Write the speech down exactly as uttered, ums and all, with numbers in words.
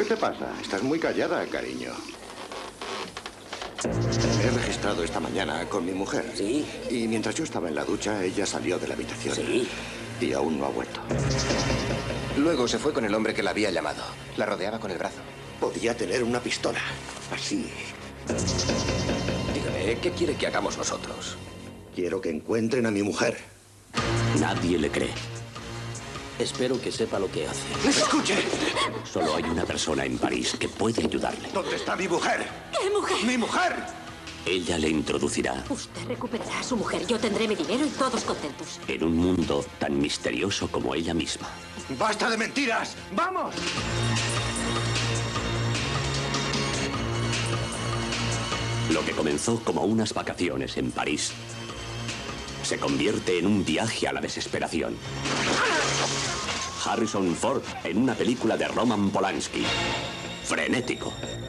¿Qué te pasa? Estás muy callada, cariño. Me he registrado esta mañana con mi mujer. Sí. Y mientras yo estaba en la ducha, ella salió de la habitación. Sí. Y aún no ha vuelto. Luego se fue con el hombre que la había llamado. La rodeaba con el brazo. Podía tener una pistola. Así. Dígame, ¿qué quiere que hagamos nosotros? Quiero que encuentren a mi mujer. Nadie le cree. Espero que sepa lo que hace. ¡Escuche! Solo hay una persona en París que puede ayudarle. ¿Dónde está mi mujer? ¿Qué mujer? ¡Mi mujer! Ella le introducirá Usted recuperará a su mujer. Yo tendré mi dinero y todos contentos. en un mundo tan misterioso como ella misma. ¡Basta de mentiras! ¡Vamos! Lo que comenzó como unas vacaciones en París se convierte en un viaje a la desesperación. Harrison Ford en una película de Roman Polanski. Frenético.